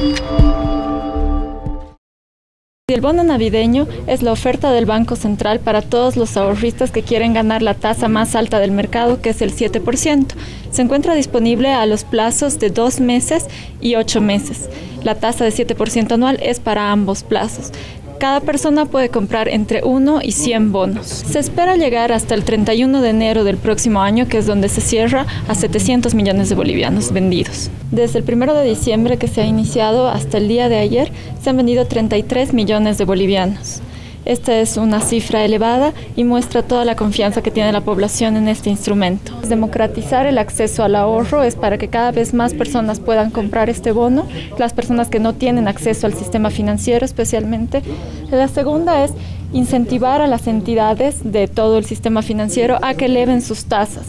El bono navideño es la oferta del Banco Central para todos los ahorristas que quieren ganar la tasa más alta del mercado, que es el 7%. Se encuentra disponible a los plazos de 2 meses y 8 meses. La tasa de 7% anual es para ambos plazos. Cada persona puede comprar entre 1 y 100 bonos. Se espera llegar hasta el 31 de enero del próximo año, que es donde se cierra, a 700 millones de bolivianos vendidos. Desde el 1 de diciembre que se ha iniciado hasta el día de ayer, se han vendido 33 millones de bolivianos. Esta es una cifra elevada y muestra toda la confianza que tiene la población en este instrumento. Democratizar el acceso al ahorro es para que cada vez más personas puedan comprar este bono, las personas que no tienen acceso al sistema financiero especialmente. La segunda es incentivar a las entidades de todo el sistema financiero a que eleven sus tasas.